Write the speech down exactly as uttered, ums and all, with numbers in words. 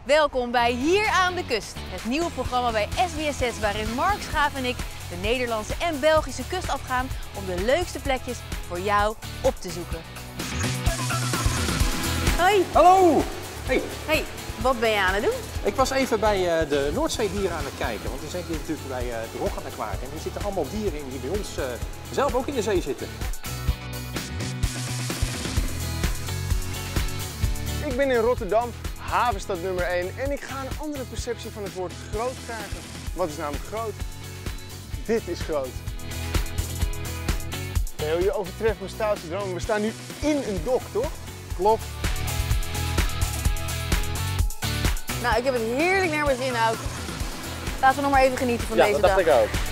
Welkom bij Hier aan de Kust, het nieuwe programma bij S B S zes waarin Mark Schaaf en ik de Nederlandse en Belgische kust afgaan om de leukste plekjes voor jou op te zoeken. Hoi! Hallo! Hey. Hey, wat ben je aan het doen? Ik was even bij uh, de Noordzeedieren aan het kijken, want we zijn hier natuurlijk bij uh, de Roggen Aquarium en er zitten allemaal dieren in die bij ons uh, zelf ook in de zee zitten. Ik ben in Rotterdam, havenstad nummer één, en ik ga een andere perceptie van het woord groot krijgen. Wat is namelijk groot? Dit is groot. Theo, je overtreft mijn stoutste droom. We staan nu in een dok, toch? Klopt. Nou, ik heb het heerlijk naar mijn zin, ook. Laten we nog maar even genieten van Ja, deze dat dacht dag. ik ook.